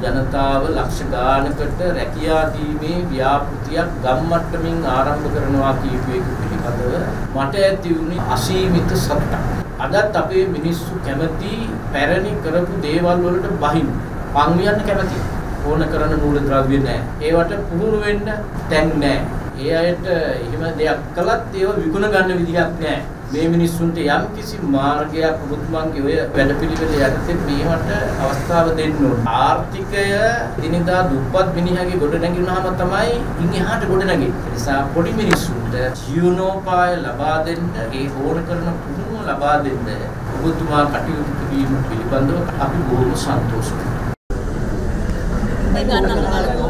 ජනතාව ලක්ෂ ගානකට රැකියා දීමේ ව්‍යාපෘතියක් ගම්මට්ටමින් ආරම්භ කරනවා කියපු එක පිළිබඳව මට ඇති වුණේ අසීමිත සතුටක්. අදත් අපේ මිනිස්සු කැමති පැරණි කරපු දේවල් වලට බහින්න. පංවියන්න කැමති. ඕන කරන මූලද්‍රව්‍ය නැහැ. ඒවට පුහුණු වෙන්න තැන් නැහැ. ඒ අයට එහෙම දෙයක් කළත් ඒව විකුණ ගන්න විදිහක් නැහැ. මේ මිනිස්සුන්ට යම් කිසි මාර්ගයක් මුතුමන්ගේ ඔය වැඩපිළිවෙල යටතේ මේවට අවස්ථාව දෙන්න ඕන. ආර්ථිකය දිනදා දුප්පත් මිනිහාගේ ගොඩ නැගිනවම තමයි ඉන් එහාට ගොඩ නැගෙන්නේ. ඒ නිසා පොඩි මිනිස්සුන්ට ජීවනෝපාය ලබා දෙන්න, ඒ ඕන කරන පුහුණුව ලබා දෙන්න ඔබතුමා කටයුතු කිරීම පිළිබඳව අපි බොහොම සන්තෝෂයි.